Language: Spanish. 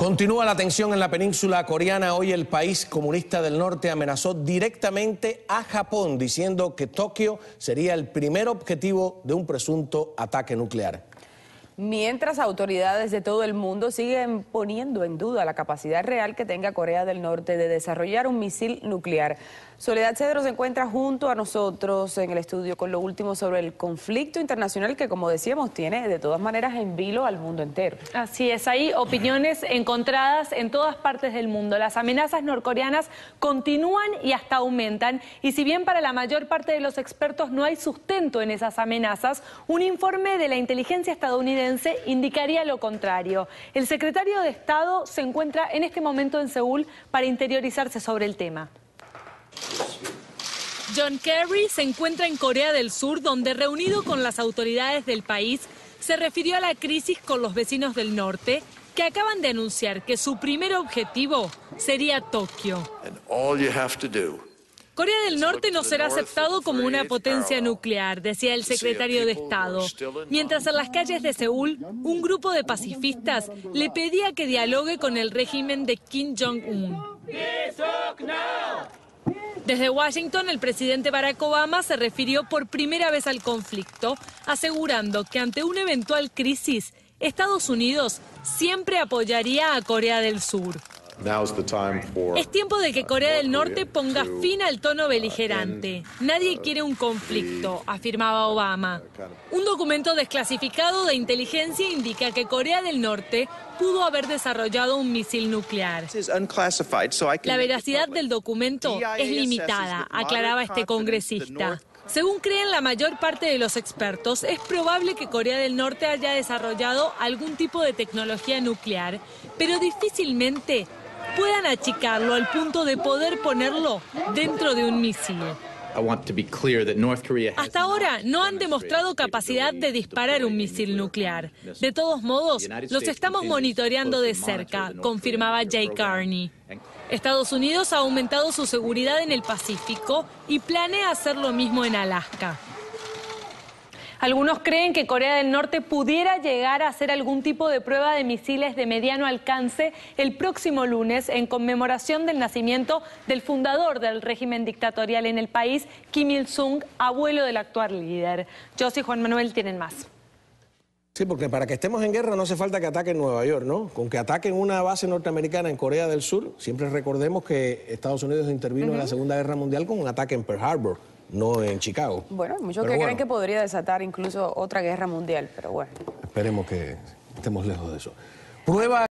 Continúa la tensión en la península coreana. Hoy el país comunista del norte amenazó directamente a Japón, diciendo que Tokio sería el primer objetivo de un presunto ataque nuclear. Mientras autoridades de todo el mundo siguen poniendo en duda la capacidad real que tenga Corea del Norte de desarrollar un misil nuclear. Soledad Cedro se encuentra junto a nosotros en el estudio con lo último sobre el conflicto internacional que, como decíamos, tiene de todas maneras en vilo al mundo entero. Así es, hay opiniones encontradas en todas partes del mundo. Las amenazas norcoreanas continúan y hasta aumentan. Y si bien para la mayor parte de los expertos no hay sustento en esas amenazas, un informe de la inteligencia estadounidense indicaría lo contrario. El secretario de Estado se encuentra en este momento en Seúl para interiorizarse sobre el tema. John Kerry se encuentra en Corea del Sur, donde, reunido con las autoridades del país, se refirió a la crisis con los vecinos del norte, que acaban de anunciar que su primer objetivo sería Tokio. Corea del Norte no será aceptado como una potencia nuclear, decía el secretario de Estado, mientras en las calles de Seúl un grupo de pacifistas le pedía que dialogue con el régimen de Kim Jong-un. Desde Washington, el presidente Barack Obama se refirió por primera vez al conflicto, asegurando que ante una eventual crisis, Estados Unidos siempre apoyaría a Corea del Sur. Es tiempo de que Corea del Norte ponga fin al tono beligerante. Nadie quiere un conflicto, afirmaba Obama. Un documento desclasificado de inteligencia indica que Corea del Norte pudo haber desarrollado un misil nuclear. La veracidad del documento es limitada, aclaraba este congresista. Según creen la mayor parte de los expertos, es probable que Corea del Norte haya desarrollado algún tipo de tecnología nuclear, pero difícilmente puedan achicarlo al punto de poder ponerlo dentro de un misil. Hasta ahora no han demostrado capacidad de disparar un misil nuclear. De todos modos, los estamos monitoreando de cerca, confirmaba Jay Carney. Estados Unidos ha aumentado su seguridad en el Pacífico y planea hacer lo mismo en Alaska. Algunos creen que Corea del Norte pudiera llegar a hacer algún tipo de prueba de misiles de mediano alcance el próximo lunes en conmemoración del nacimiento del fundador del régimen dictatorial en el país, Kim Il-sung, abuelo del actual líder. José y Juan Manuel tienen más. Sí, porque para que estemos en guerra no hace falta que ataquen Nueva York, ¿no? Con que ataquen una base norteamericana en Corea del Sur, siempre recordemos que Estados Unidos intervino en la Segunda Guerra Mundial con un ataque en Pearl Harbor, no en Chicago. Bueno, muchos creen que podría desatar incluso otra guerra mundial, pero bueno. Esperemos que estemos lejos de eso. Prueba